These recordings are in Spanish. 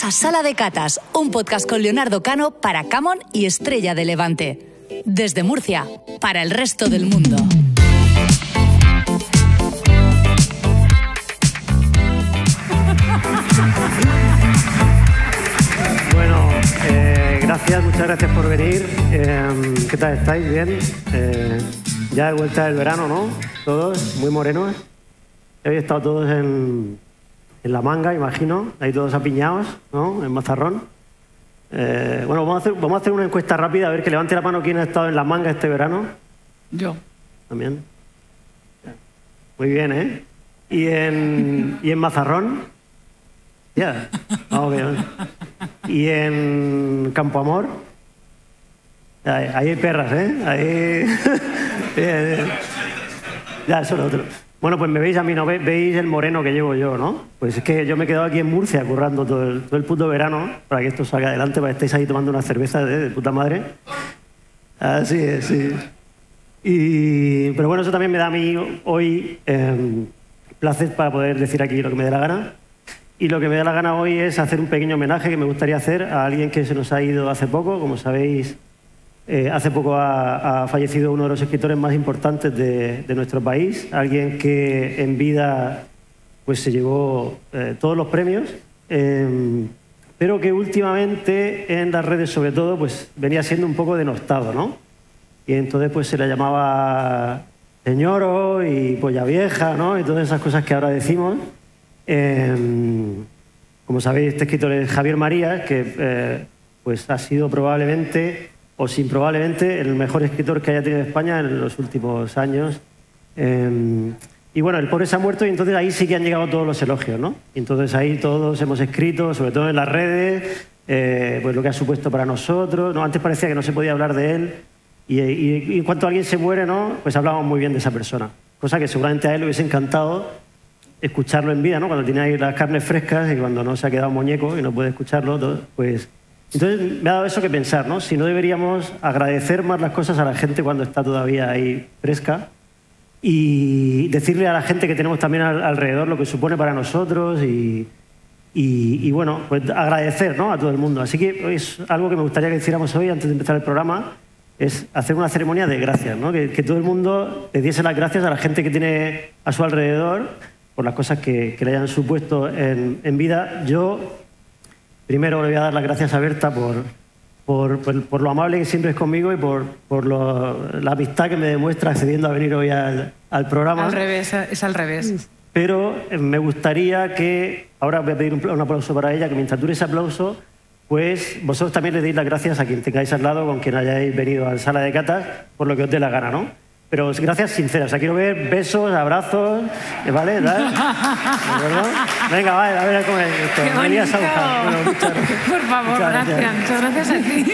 a Sala de Catas, un podcast con Leonardo Cano para Camon y Estrella de Levante. Desde Murcia, para el resto del mundo. Bueno, muchas gracias por venir. ¿Qué tal estáis? ¿Bien? Ya de vuelta del verano, ¿no? Todos muy morenos. Habéis estado todos en la manga, imagino. Ahí todos apiñados, ¿no? En Mazarrón. Bueno, vamos a hacer una encuesta rápida, a ver que levante la mano quién ha estado en la manga este verano. Yo. También. Muy bien, ¿eh? ¿Y en Mazarrón? Ya. Vamos bien. ¿Y en Campo Amor? Ahí hay perras, ¿eh? Ahí... Ya, eso es lo otro. Bueno, pues me veis a mí, ¿no? Veis el moreno que llevo yo, ¿no? Pues es que yo me he quedado aquí en Murcia currando todo el puto verano para que esto salga adelante, para que estéis ahí tomando una cerveza de puta madre. Así es, sí. Pero bueno, eso también me da a mí hoy placer para poder decir aquí lo que me dé la gana. Y lo que me da la gana hoy es hacer un pequeño homenaje que me gustaría hacer a alguien que se nos ha ido hace poco. Como sabéis, hace poco ha fallecido uno de los escritores más importantes de nuestro país, alguien que en vida pues, se llevó todos los premios, pero que últimamente en las redes sobre todo pues, venía siendo un poco denostado, ¿no? Y entonces pues, se le llamaba señoro y polla vieja, ¿no? Y todas esas cosas que ahora decimos. Como sabéis, este escritor es Javier Marías, que pues, ha sido probablemente... o sin probablemente el mejor escritor que haya tenido España en los últimos años. Y bueno, el pobre se ha muerto y entonces ahí sí que han llegado todos los elogios, ¿no? Y entonces ahí todos hemos escrito, sobre todo en las redes, pues lo que ha supuesto para nosotros, ¿no? Antes parecía que no se podía hablar de él y en cuanto alguien se muere, ¿no? Pues hablamos muy bien de esa persona. Cosa que seguramente a él le hubiese encantado escucharlo en vida, ¿no? Cuando tiene ahí las carnes frescas y cuando no se ha quedado muñeco y no puede escucharlo, pues... Entonces me ha dado eso que pensar, ¿no? Si no deberíamos agradecer más las cosas a la gente cuando está todavía ahí fresca y decirle a la gente que tenemos también alrededor lo que supone para nosotros y bueno, pues agradecer, ¿no? A todo el mundo. Así que es algo que me gustaría que hiciéramos hoy antes de empezar el programa, es hacer una ceremonia de gracias, ¿no? Que todo el mundo le diese las gracias a la gente que tiene a su alrededor por las cosas que le hayan supuesto en vida. Yo... Primero le voy a dar las gracias a Berta por lo amable que siempre es conmigo y por la amistad que me demuestra accediendo a venir hoy al programa. Al revés, es al revés. Pero me gustaría que, ahora voy a pedir un aplauso para ella, que mientras dure ese aplauso, pues vosotros también le deis las gracias a quien tengáis al lado, con quien hayáis venido a la Sala de Catas, por lo que os dé la gana, ¿no? Pero gracias sinceras, o sea, quiero ver besos, abrazos, ¿vale? ¿Verdad? Venga, vale, a ver cómo es esto. ¡Qué bonito! Bueno, por favor, gracias. Muchas gracias a ti.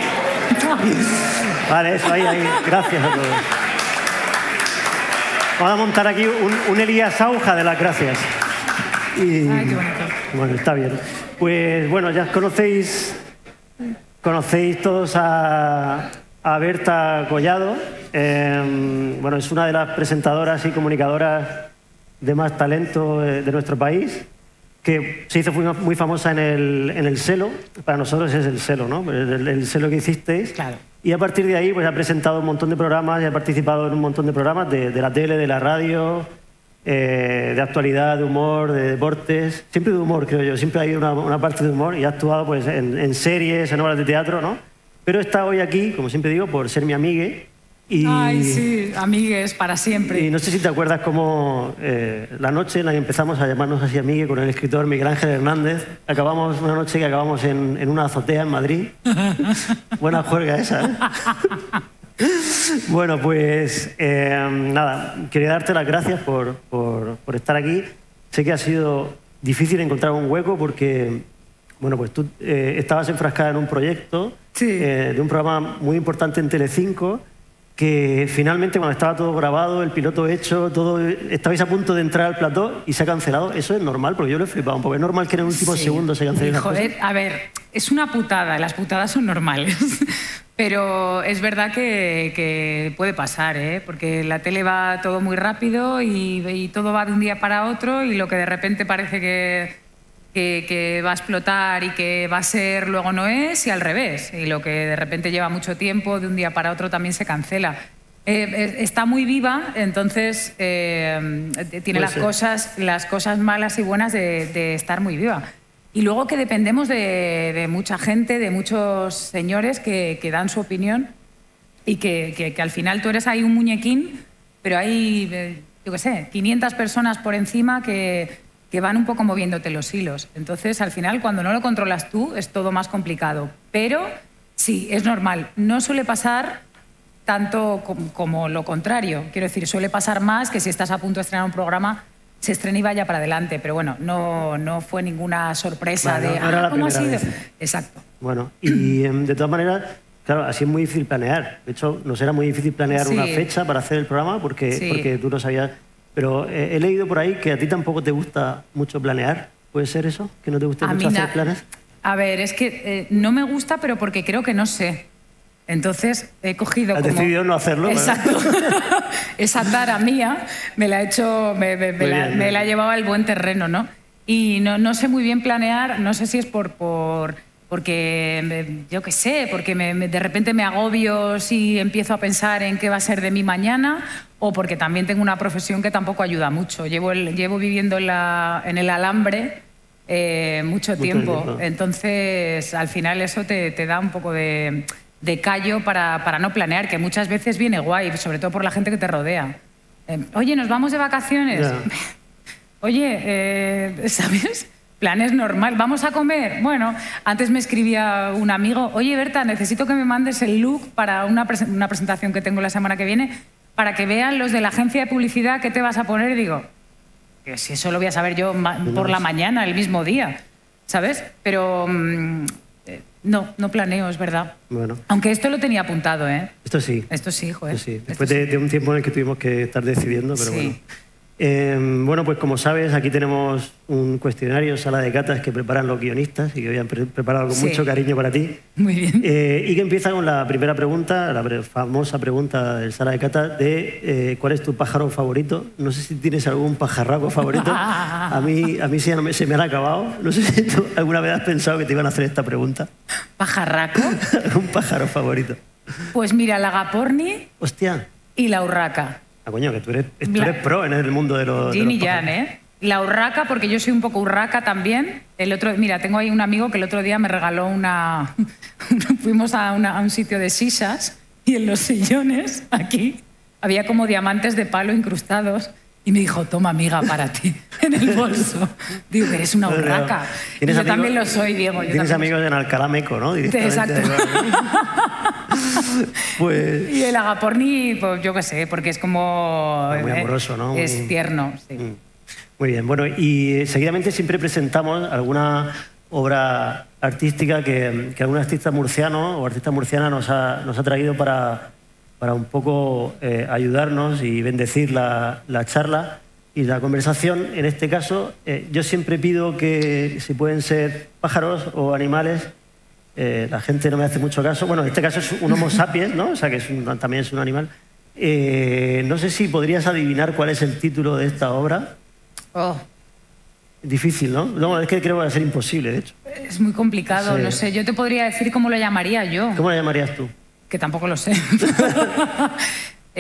Vale, eso, ahí. Gracias a todos. Vamos a montar aquí un Elías Auja de las gracias. Ay, qué bonito. Bueno, está bien. Pues bueno, ya conocéis todos a Berta Collado. Bueno, es una de las presentadoras y comunicadoras de más talento de nuestro país, que se hizo muy famosa en el Selo. Para nosotros es el Selo, ¿no? El Selo que hicisteis. Claro. Y a partir de ahí pues, ha presentado un montón de programas y ha participado en un montón de programas de la tele, de la radio, de actualidad, de humor, de deportes. Siempre de humor, creo yo. Siempre hay una parte de humor y ha actuado pues, en series, en obras de teatro, ¿no? Pero está hoy aquí, como siempre digo, por ser mi amigue. Ay, sí, amigues, para siempre. Y no sé si te acuerdas cómo la noche en la que empezamos a llamarnos así amigue con el escritor Miguel Ángel Hernández, una noche que acabamos en una azotea en Madrid. Buena juerga esa, ¿eh? Bueno, pues nada, quería darte las gracias por estar aquí. Sé que ha sido difícil encontrar un hueco porque... Bueno, pues tú estabas enfrascada en un proyecto de un programa muy importante en Telecinco que finalmente cuando estaba todo grabado, el piloto hecho, todo, estabais a punto de entrar al plató y se ha cancelado. Eso es normal, porque yo lo he flipado un poco. Es normal que en el último segundo se cancele las cosas. Joder, a ver, es una putada, las putadas son normales. Pero es verdad que puede pasar, ¿eh? Porque la tele va todo muy rápido y todo va de un día para otro y lo que de repente parece que que va a explotar y que va a ser, luego no es, y al revés. Y lo que de repente lleva mucho tiempo, de un día para otro también se cancela. Está muy viva, entonces tiene las cosas malas y buenas de estar muy viva. Y luego que dependemos de mucha gente, de muchos señores que dan su opinión y que al final tú eres ahí un muñequín, pero hay, yo qué sé, 500 personas por encima que van un poco moviéndote los hilos. Entonces, al final, cuando no lo controlas tú, es todo más complicado. Pero sí, es normal. No suele pasar tanto como lo contrario. Quiero decir, suele pasar más que si estás a punto de estrenar un programa, se estrena y vaya para adelante. Pero bueno, no fue ninguna sorpresa de ¿cómo ha sido? Exacto. Bueno, y de todas maneras, claro, así es muy difícil planear. De hecho, nos era muy difícil planear una fecha para hacer el programa porque tú no sabías... Pero he leído por ahí que a ti tampoco te gusta mucho planear. ¿Puede ser eso? ¿Que no te guste mucho hacer planes? A ver, es que no me gusta, pero porque creo que no sé. Entonces he cogido ¿Has decidido no hacerlo? Exacto. Esa tara mía me la he hecho, me la ha llevado al buen terreno, ¿no? Y no sé muy bien planear, no sé si es porque, yo qué sé, porque de repente me agobio si empiezo a pensar en qué va a ser de mí mañana, o porque también tengo una profesión que tampoco ayuda mucho. Llevo viviendo en el alambre mucho tiempo. Entonces, al final eso te da un poco de callo para no planear, que muchas veces viene guay, sobre todo por la gente que te rodea. Oye, ¿nos vamos de vacaciones? Yeah. Oye, ¿sabes? Planes normal. ¿Vamos a comer? Bueno, antes me escribía un amigo, oye, Berta, necesito que me mandes el look para una presentación que tengo la semana que viene para que vean los de la agencia de publicidad qué te vas a poner. Y digo, que si eso lo voy a saber yo por la mañana, el mismo día, ¿sabes? Pero no planeo, es verdad. Bueno. Aunque esto lo tenía apuntado, ¿eh? Esto sí. Esto sí, joder. Esto sí. Después de un tiempo en el que tuvimos que estar decidiendo, pero bueno. Bueno, pues como sabes, aquí tenemos un cuestionario, sala de catas que preparan los guionistas y que habían preparado con mucho cariño para ti. Muy bien. Y que empieza con la primera pregunta, la famosa pregunta del sala de catas de ¿cuál es tu pájaro favorito? No sé si tienes algún pajarraco favorito. A mí se me han acabado. No sé si tú alguna vez has pensado que te iban a hacer esta pregunta. ¿Pajarraco? ¿Algún pájaro favorito? Pues mira, la agaporni. Hostia. Y la urraca. Ah, coño, que tú eres pro en el mundo de los Yin y Yang, ¿eh? La urraca, porque yo soy un poco urraca también. Mira, tengo ahí un amigo que el otro día me regaló fuimos a un sitio de sisas y en los sillones, aquí, había como diamantes de palo incrustados y me dijo, toma, amiga, para ti, en el bolso. Digo, eres una urraca. Y yo también lo soy, Diego. Tienes amigos en Alcalá Meco, ¿no? Exacto. Pues... Y el agaporni, pues yo qué sé, porque es como... Muy amoroso, ¿no? Es tierno, sí. Muy bien. Bueno, y seguidamente siempre presentamos alguna obra artística que algún artista murciano o artista murciana nos ha traído para un poco ayudarnos y bendecir la charla y la conversación. En este caso, yo siempre pido que si pueden ser pájaros o animales. La gente no me hace mucho caso. Bueno, en este caso es un Homo sapiens, ¿no? O sea, que también es un animal. No sé si podrías adivinar cuál es el título de esta obra. Oh. Difícil, ¿no? No, es que creo que va a ser imposible, de hecho. Es muy complicado, no sé. Yo te podría decir cómo lo llamaría yo. ¿Cómo lo llamarías tú? Que tampoco lo sé. No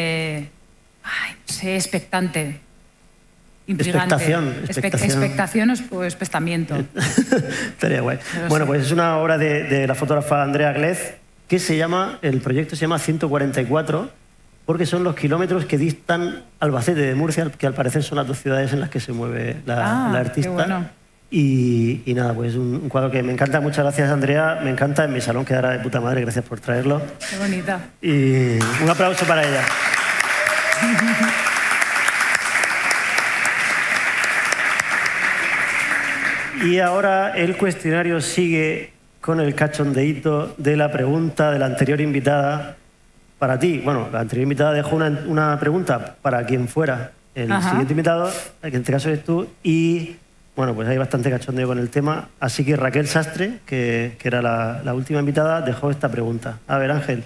sé, expectante. Intrigante. Expectación o espestamiento. Estaría guay. Bueno, pues es una obra de la fotógrafa Andrea Glez que el proyecto se llama 144 porque son los kilómetros que distan Albacete de Murcia, que al parecer son las dos ciudades en las que se mueve la artista. Qué bueno. Y nada, pues un cuadro que me encanta. Muchas gracias, Andrea. Me encanta. En mi salón quedará de puta madre. Gracias por traerlo. Qué bonita. Y un aplauso para ella. Y ahora el cuestionario sigue con el cachondeíto de la pregunta de la anterior invitada para ti. Bueno, la anterior invitada dejó una pregunta para quien fuera el siguiente invitado, que en este caso eres tú, y bueno, pues hay bastante cachondeo con el tema. Así que Raquel Sastre, que era la última invitada, dejó esta pregunta. A ver, Ángel.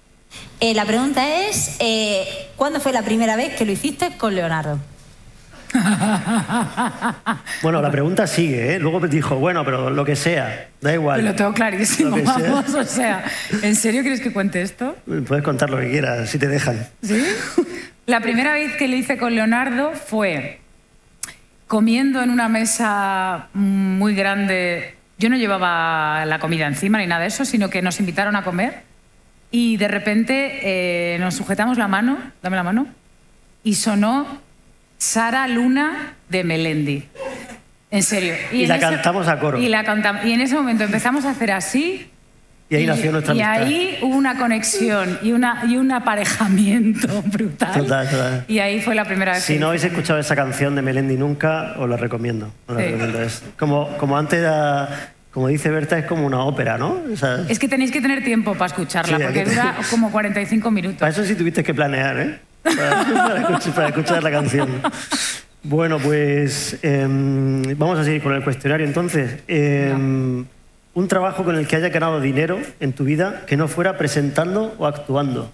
La pregunta es, ¿cuándo fue la primera vez que lo hiciste con Leonardo? Bueno, la pregunta sigue, ¿eh? Luego dijo, bueno, pero lo que sea, da igual. Lo tengo clarísimo, vamos, o sea, ¿en serio quieres que cuente esto? Puedes contar lo que quieras, si te dejan. ¿Sí? La primera vez que lo hice con Leonardo fue comiendo en una mesa muy grande. Yo no llevaba la comida encima ni nada de eso, sino que nos invitaron a comer y de repente nos sujetamos la mano, dame la mano, y sonó Sara Luna de Melendi. En serio. Y la cantamos a coro. Y en ese momento empezamos a hacer así. Y ahí nació nuestra amistad. Y ahí hubo una conexión y un aparejamiento brutal. Total. Y ahí fue la primera vez. Si no habéis escuchado esa canción de Melendi nunca, os la recomiendo. Es como antes, como dice Berta, es como una ópera, ¿no? O sea, es que tenéis que tener tiempo para escucharla, porque dura como 45 minutos. Para eso sí tuviste que planear, ¿eh? Para escuchar la canción. Bueno, pues vamos a seguir con el cuestionario entonces. Un trabajo con el que haya ganado dinero en tu vida que no fuera presentando o actuando.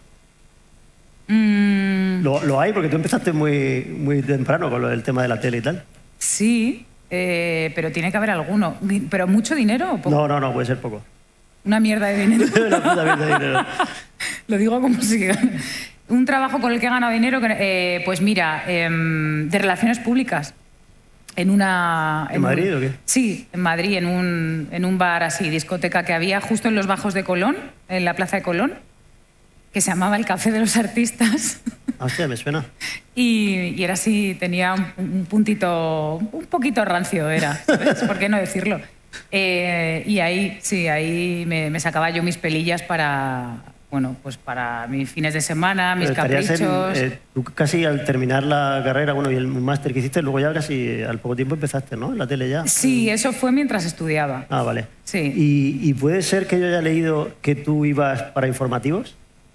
Lo hay, porque tú empezaste muy temprano con lo del tema de la tele y tal. Sí, pero tiene que haber alguno. ¿Pero mucho dinero o poco? No, puede ser poco. Una mierda de dinero. Una puta mierda de dinero. Lo digo como si... Un trabajo con el que he ganado dinero, pues mira, de relaciones públicas. ¿En Madrid o qué? Sí, en Madrid, en un bar así, discoteca que había justo en los Bajos de Colón, en la Plaza de Colón, que se llamaba el Café de los Artistas. Hostia, me suena. Y era así, tenía un puntito, un poquito rancio era, ¿sabes? ¿Por qué no decirlo? Y ahí, sí, ahí me sacaba yo mis pelillas para... Bueno, pues para mis fines de semana, mis caprichos... Tú casi al terminar la carrera, bueno, y el máster que hiciste, luego ya casi al poco tiempo empezaste, ¿no? En la tele ya. Sí, eso fue mientras estudiaba. Ah, vale. Sí. ¿Y puede ser que yo haya leído que tú ibas para informativos?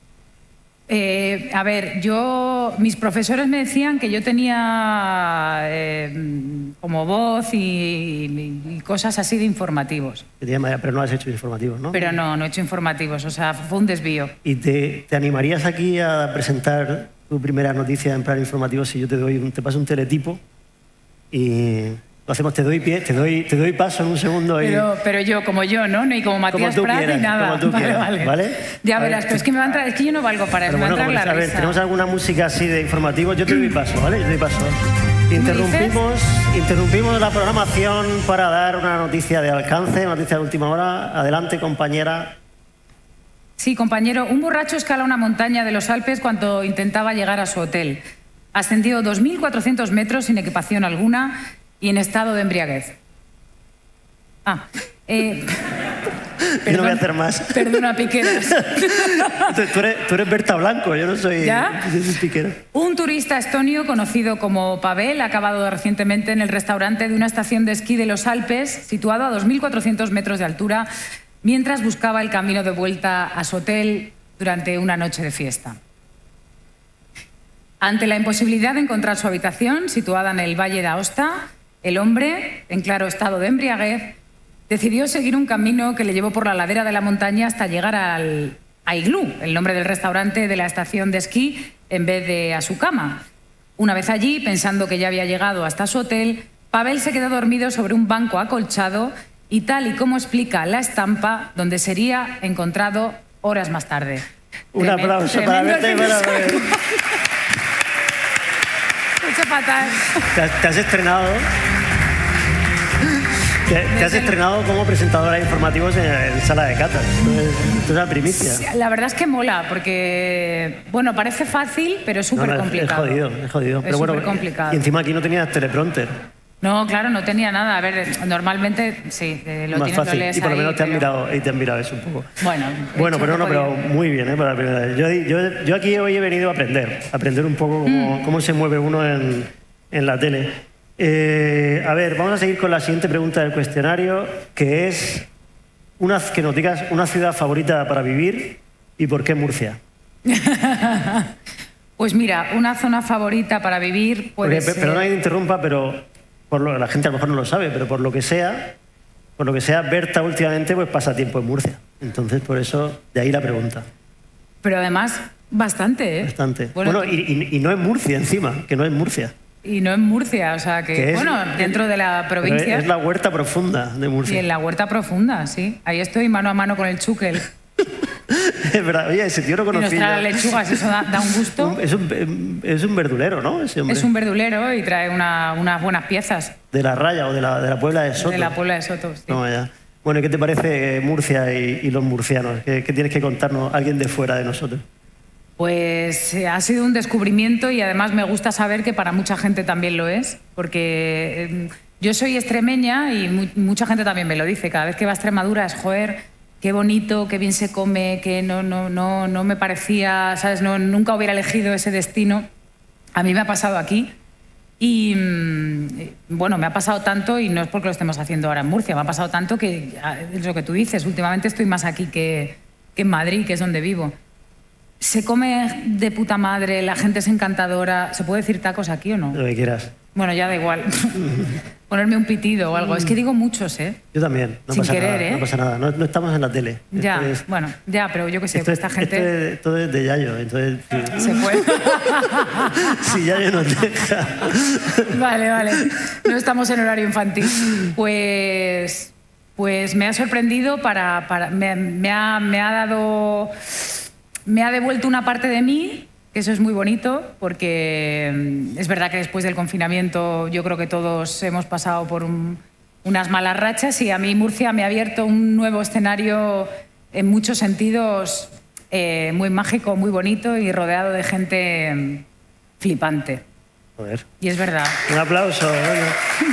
A ver, mis profesores me decían que yo tenía como voz y cosas así de informativos. Pero no has hecho informativos, ¿no? Pero no he hecho informativos, o sea, fue un desvío. ¿Y te animarías aquí a presentar tu primera noticia en plan informativo si yo te paso un teletipo y... Lo hacemos, te doy paso en un segundo. Pero yo, como yo, ¿no? Ni como Matías Prat ni nada. Como tú quieras, ¿vale? Ya verás, pero es que me va a entrar, es que yo no valgo para eso, me va a entrar la risa. A ver, tenemos alguna música así de informativo, yo te doy paso, ¿vale? Yo te doy paso. Interrumpimos la programación para dar una noticia de alcance, una noticia de última hora. Adelante, compañera. Sí, compañero, un borracho escala una montaña de los Alpes cuando intentaba llegar a su hotel. Ascendió 2.400 metros sin equipación alguna y en estado de embriaguez. Yo no voy a hacer más. Perdona, Piqueras. Tú eres Berta Blanco, yo no soy, ¿Ya? Yo soy Piquera. Un turista estonio conocido como Pavel ha acabado recientemente en el restaurante de una estación de esquí de los Alpes, situado a 2.400 metros de altura, mientras buscaba el camino de vuelta a su hotel durante una noche de fiesta. Ante la imposibilidad de encontrar su habitación, situada en el Valle de Aosta, el hombre, en claro estado de embriaguez, decidió seguir un camino que le llevó por la ladera de la montaña hasta llegar a Iglú, el nombre del restaurante de la estación de esquí, en vez de a su cama. Una vez allí, pensando que ya había llegado hasta su hotel, Pavel se quedó dormido sobre un banco acolchado y tal y como explica la estampa, donde sería encontrado horas más tarde. Un aplauso para verte. Mucho fatal. Te has estrenado... Te has estrenado como presentadora de informativos en Sala de Catas. Esto es la primicia. La verdad es que mola, porque, bueno, parece fácil, pero es súper complicado. Es jodido. Es súper complicado. Y encima aquí no tenías teleprompter. No, claro, no tenía nada. A ver, normalmente sí, lo más tienes, fácil. lo lees y por lo menos ahí, te han mirado eso un poco. Bueno, pero muy bien, para la primera vez. Yo aquí hoy he venido a aprender un poco cómo se mueve uno en la tele. A ver, vamos a seguir con la siguiente pregunta del cuestionario, que es que nos digas una ciudad favorita para vivir y por qué Murcia. Pues mira, una zona favorita para vivir puede ser... Perdona que te interrumpa, pero la gente a lo mejor no lo sabe, pero por lo que sea, Berta últimamente pues pasa tiempo en Murcia. Entonces, por eso, de ahí la pregunta. Pero además, bastante, ¿eh? Bastante. Bueno, y no en Murcia encima, que no es Murcia. Y no en Murcia, o sea que, bueno, dentro de la provincia. Es la huerta profunda de Murcia. Y en la huerta profunda, sí. Ahí estoy mano a mano con el Chúquel. Es verdad, oye, ese tío lo conocía. Y nos trae lechugas, eso da un gusto. Es un verdulero, ¿no? Ese hombre. Es un verdulero y trae unas buenas piezas. ¿De la Raya o de la Puebla de Soto? De la Puebla de Soto, sí. No, ya. Bueno, ¿y qué te parece Murcia y los murcianos? ¿Qué tienes que contarnos alguien de fuera de nosotros? Pues ha sido un descubrimiento y además me gusta saber que para mucha gente también lo es, porque yo soy extremeña y mucha gente también me lo dice. Cada vez que va a Extremadura es, joder, qué bonito, qué bien se come, que no me parecía, ¿sabes? Nunca hubiera elegido ese destino. A mí me ha pasado aquí y, bueno, me ha pasado tanto, y no es porque lo estemos haciendo ahora en Murcia, me ha pasado tanto que, es lo que tú dices, últimamente estoy más aquí que en Madrid, que es donde vivo. Se come de puta madre, la gente es encantadora. ¿Se puede decir tacos aquí o no? Lo que quieras. Bueno, ya da igual. Ponerme un pitido o algo. Es que digo muchos, ¿eh? Yo también. No Sin pasa querer, nada, ¿eh? No pasa nada. No estamos en la tele. Ya, bueno, ya, pero yo qué sé, esta gente... Esto es de Yayo, entonces... Sí. Se puede. Si Yayo nos deja. Vale. No estamos en horario infantil. Pues me ha sorprendido me ha devuelto una parte de mí, que eso es muy bonito, porque es verdad que después del confinamiento yo creo que todos hemos pasado por unas malas rachas, y a mí Murcia me ha abierto un nuevo escenario en muchos sentidos, muy mágico, muy bonito y rodeado de gente flipante. Joder. Y es verdad. Un aplauso. Bueno.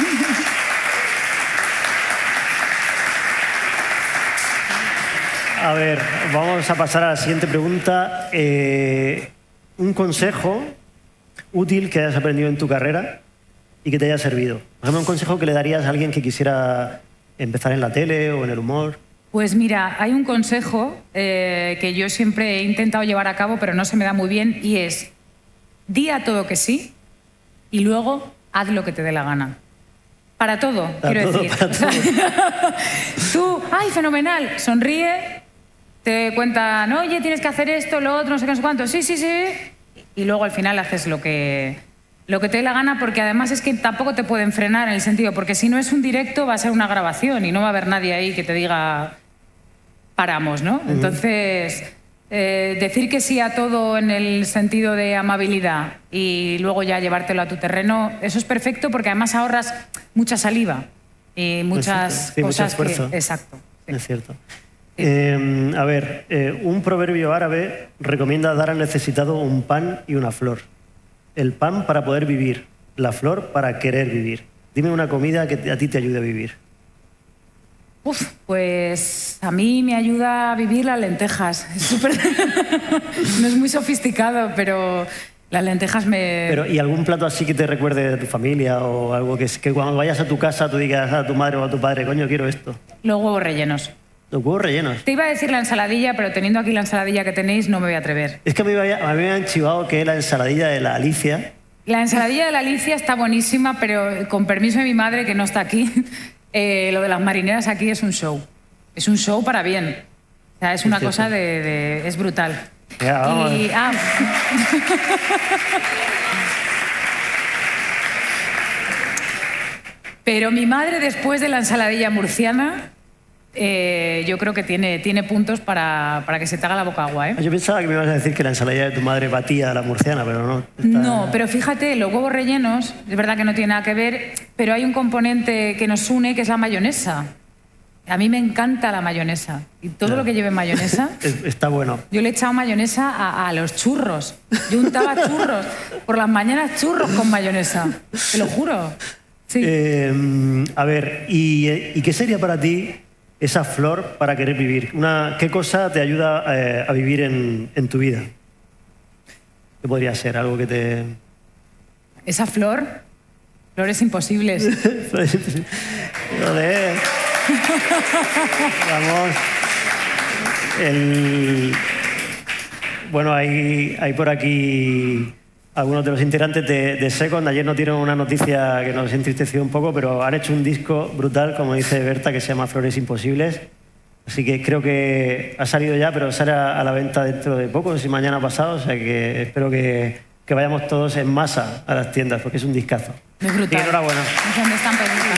A ver, vamos a pasar a la siguiente pregunta. Un consejo útil que hayas aprendido en tu carrera y que te haya servido. Por ejemplo, un consejo que le darías a alguien que quisiera empezar en la tele o en el humor. Pues mira, hay un consejo que yo siempre he intentado llevar a cabo, pero no se me da muy bien, y es: di a todo que sí y luego haz lo que te dé la gana. Para todo, quiero decir. Para todo. Tú, ¡ay, fenomenal! Sonríe, te cuentan, oye, tienes que hacer esto, lo otro, no sé qué, no sé cuánto. Sí. Y luego al final haces lo que te dé la gana, porque además es que tampoco te pueden frenar, en el sentido, porque si no es un directo va a ser una grabación y no va a haber nadie ahí que te diga paramos, ¿no? Entonces, decir que sí a todo en el sentido de amabilidad y luego ya llevártelo a tu terreno, eso es perfecto, porque además ahorras mucha saliva y muchas cosas mucho esfuerzo. Exacto. Sí. Es cierto. A ver, un proverbio árabe recomienda dar al necesitado un pan y una flor. El pan para poder vivir, la flor para querer vivir. Dime una comida que a ti te ayude a vivir. Pues a mí me ayuda a vivir las lentejas. No es muy sofisticado, pero las lentejas me... ¿Y algún plato así que te recuerde de tu familia o algo que cuando vayas a tu casa tú digas a tu madre o a tu padre, coño, quiero esto? Los huevos rellenos. Los huevos rellenos. Te iba a decir la ensaladilla, pero teniendo aquí la ensaladilla que tenéis no me voy a atrever. Es que a mí me han chivado que la ensaladilla de la Alicia... La ensaladilla de la Alicia está buenísima, pero con permiso de mi madre, que no está aquí, lo de las marineras aquí es un show. Es un show para bien. O sea, es una cosa es brutal. Ya, vamos. Pero mi madre, después de la ensaladilla murciana, yo creo que tiene puntos para que se te haga la boca agua, ¿eh? Yo pensaba que me ibas a decir que la ensaladilla de tu madre batía a la murciana, pero no. No, pero fíjate, los huevos rellenos, es verdad que no tiene nada que ver, pero hay un componente que nos une, que es la mayonesa. A mí me encanta la mayonesa. Y todo lo que lleve mayonesa... Está bueno. Yo le he echado mayonesa a los churros. Yo untaba churros. Por las mañanas churros con mayonesa. Te lo juro. Sí. A ver, ¿y qué sería para ti esa flor para querer vivir? ¿Qué cosa te ayuda a vivir en tu vida? ¿Qué podría ser? Algo que te... Esa flor, flores imposibles. Joder. Vamos. Bueno, hay por aquí algunos de los integrantes de Second. Ayer nos dieron una noticia que nos entristeció un poco, pero han hecho un disco brutal, como dice Berta, que se llama Flores Imposibles. Así que creo que ha salido ya, pero sale a la venta dentro de poco, si mañana pasado. O sea que espero que que vayamos todos en masa a las tiendas, porque es un discazo. Es brutal. Y enhorabuena. ¿Dónde están películas?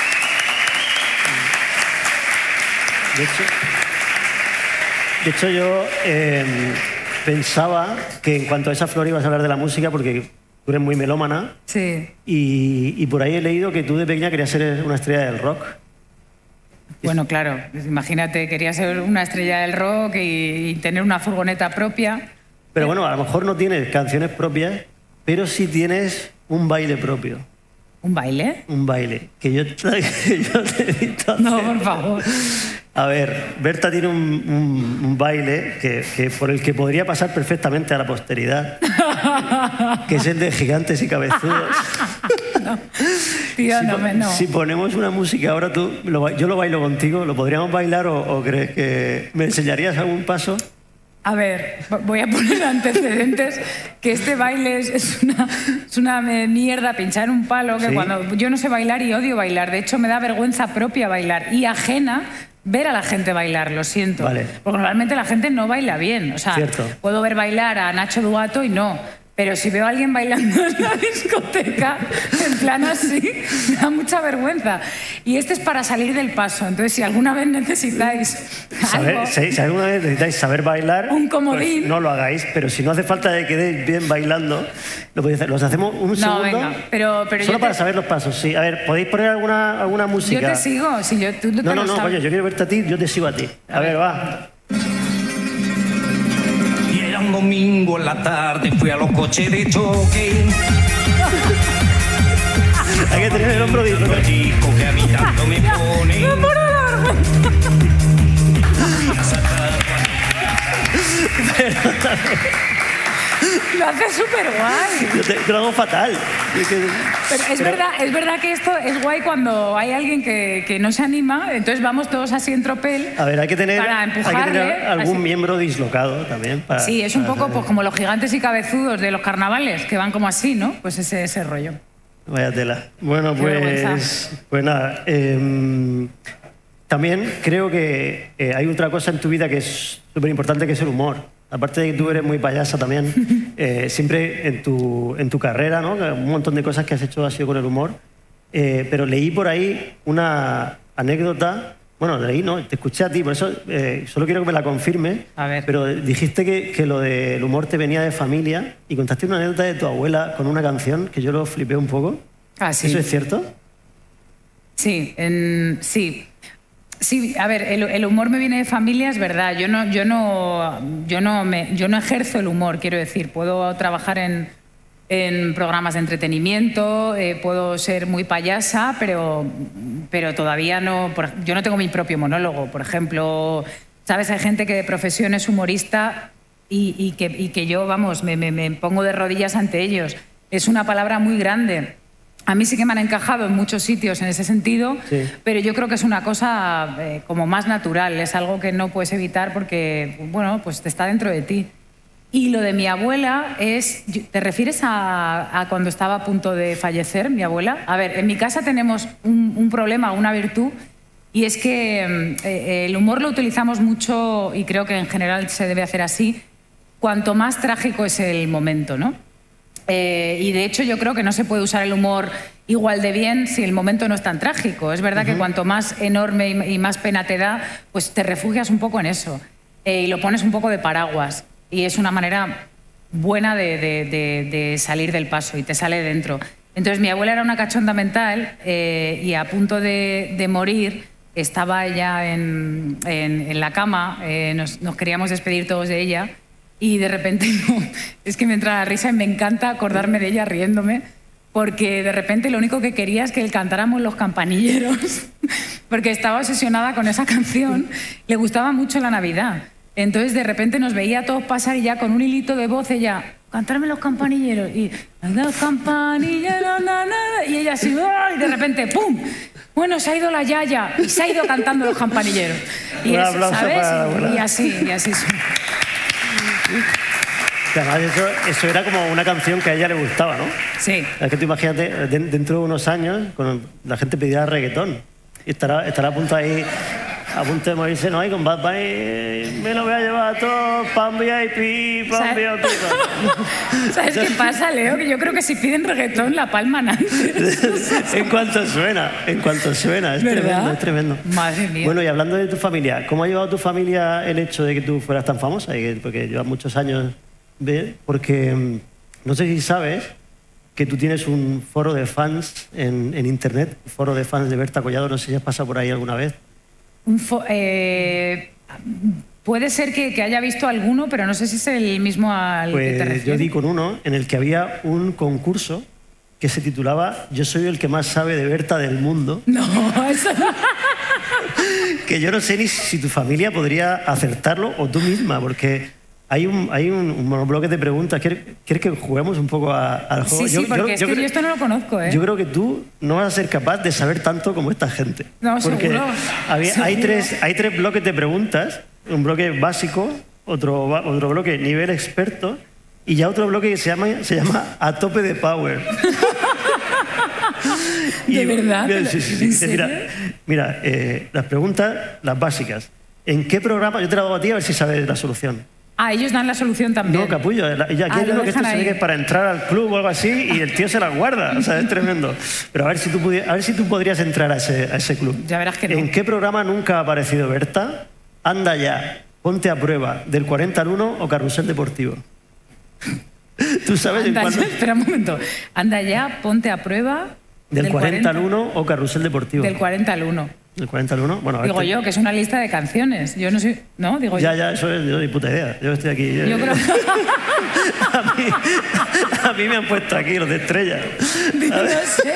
De hecho yo pensaba que en cuanto a esa flor ibas a hablar de la música, porque tú eres muy melómana. Sí. Y por ahí he leído que tú de pequeña querías ser una estrella del rock. Bueno, claro, imagínate, quería ser una estrella del rock y tener una furgoneta propia. Pero bueno, a lo mejor no tienes canciones propias, pero sí tienes un baile propio. ¿Un baile? Un baile, que yo te he visto hacer. No, por favor. A ver, Berta tiene un baile que por el que podría pasar perfectamente a la posteridad, que es el de gigantes y cabezudos. No, tío, no. Si ponemos una música ahora, yo lo bailo contigo, ¿lo podríamos bailar o crees que me enseñarías algún paso? A ver, voy a poner antecedentes, que este baile es una mierda, pinchar un palo, que ¿Sí? cuando yo no sé bailar y odio bailar, de hecho me da vergüenza propia bailar y ajena ver a la gente bailar, lo siento. Vale. Porque normalmente la gente no baila bien, o sea, Cierto. puedo ver bailar a Nacho Duato y no. Pero si veo a alguien bailando en la discoteca, en plan así, me da mucha vergüenza. Y este es para salir del paso. Entonces, si alguna vez necesitáis algo, Si alguna vez necesitáis saber bailar, un comodín, pues no lo hagáis. Pero si no hace falta que quedéis bien bailando, lo podéis hacer. Los hacemos un segundo. Venga, pero solo para saber los pasos, sí. A ver, ¿podéis poner alguna música? Yo te sigo. Si tú no, No, coño, yo quiero verte a ti, yo te sigo a ti. A ver, va. Un domingo en la tarde fui a los coches de choque. Hay que tener el hombro disco. El disco que a mí tanto me pone. No, por la Lo hace súper guay. Yo lo hago fatal. Pero es verdad que esto es guay cuando hay alguien que no se anima, entonces vamos todos así en tropel. A ver, hay que tener algún así. miembro dislocado también. Sí, es un poco pues, como los gigantes y cabezudos de los carnavales, que van como así, ¿no? Pues ese rollo. Vaya tela. Bueno, pues nada. También creo que hay otra cosa en tu vida que es súper importante, que es el humor. Aparte de que tú eres muy payasa también, siempre en tu carrera, ¿no? Un montón de cosas que has hecho ha sido con el humor. Pero leí por ahí una anécdota. Bueno, leí, no, te escuché a ti, por eso solo quiero que me la confirme. A ver. Pero dijiste que lo del humor te venía de familia y contaste una anécdota de tu abuela con una canción que yo lo flipé un poco. Ah, sí. ¿Eso es cierto? Sí, sí. Sí, a ver, el humor me viene de familia, es verdad. Yo no ejerzo el humor, quiero decir. Puedo trabajar en programas de entretenimiento, puedo ser muy payasa, pero todavía no... Yo no tengo mi propio monólogo, por ejemplo. ¿Sabes? Hay gente que de profesión es humorista y que yo, vamos, me pongo de rodillas ante ellos. Es una palabra muy grande. A mí sí que me han encajado en muchos sitios en ese sentido, sí. Pero yo creo que es una cosa como más natural, es algo que no puedes evitar porque, bueno, pues está dentro de ti. Y lo de mi abuela es... ¿Te refieres a cuando estaba a punto de fallecer, mi abuela? A ver, en mi casa tenemos un problema, una virtud, y es que el humor lo utilizamos mucho, y creo que en general se debe hacer así, cuanto más trágico es el momento, ¿no? Y de hecho yo creo que no se puede usar el humor igual de bien si el momento no es tan trágico. Es verdad que cuanto más enorme y más pena te da, pues te refugias un poco en eso y lo pones un poco de paraguas. Y es una manera buena de salir del paso y te sale dentro. Entonces mi abuela era una cachonda mental y a punto de morir estaba ella en la cama, nos queríamos despedir todos de ella. Y de repente, es que me entra la risa y me encanta acordarme de ella riéndome, porque de repente lo único que quería es que cantáramos Los Campanilleros, porque estaba obsesionada con esa canción, le gustaba mucho la Navidad. Entonces de repente nos veía a todos pasar y ya con un hilito de voz ella, cantarme Los Campanilleros, y Los Campanilleros, y ella así, y de repente, ¡pum! Bueno, se ha ido la yaya, y se ha ido cantando Los Campanilleros. Y eso, ¿sabes? Y así. Además, eso era como una canción que a ella le gustaba, ¿no? Sí. Es que tú imagínate, dentro de unos años, cuando la gente pedirá reggaetón y estará a punto ahí Apuntemos, dice, no, hay con Bad Bunny, me lo voy a llevar todo, pan VIP, pan VIP. ¿Sabes qué pasa, Leo? Que yo creo que si piden reggaetón la palman antes. En cuanto suena, es tremendo, es tremendo. Madre mía. Bueno, y hablando de tu familia, ¿cómo ha llevado tu familia el hecho de que tú fueras tan famosa? Porque llevas muchos años, porque no sé si sabes que tú tienes un foro de fans en internet, un foro de fans de Berta Collado, no sé si has pasado por ahí alguna vez. Puede ser que haya visto alguno, pero no sé si es el mismo al que te refieres. Yo di con uno en el que había un concurso que se titulaba Yo soy el que más sabe de Berta del mundo. No, eso no. Que yo no sé ni si tu familia podría acertarlo o tú misma, porque hay un monobloque de preguntas. ¿Quieres que juguemos un poco al juego? Sí, porque yo esto no lo conozco, ¿eh? Yo creo que tú no vas a ser capaz de saber tanto como esta gente. No, porque seguro. Hay tres bloques de preguntas. Un bloque básico, otro bloque nivel experto y ya otro bloque que se llama a tope de power. ¿De verdad? Sí. ¿En serio? Mira, las preguntas, las básicas. ¿En qué programa? Yo te la doy a ti a ver si sabes la solución. Ah, ellos dan la solución también. No, capullo. Aquí hay uno que esto se ve que es para entrar al club o algo así y el tío se la guarda. O sea, es tremendo. Pero a ver si tú podrías entrar a ese club. Ya verás que no. ¿En qué programa nunca ha aparecido Berta? Anda ya, ponte a prueba, del 40 al 1 o Carrusel Deportivo. ¿Tú sabes en cuándo? Espera un momento. Anda ya, ponte a prueba. Del 40 al 1 o Carrusel Deportivo. Del 40 al 1. ¿Del 40 al 1? Bueno, digo yo, que es una lista de canciones. Yo no sé... ¿No? Digo yo. Ya, eso es... Yo ni puta idea. Yo estoy aquí... Yo creo... a mí me han puesto aquí los de Estrella. No sé.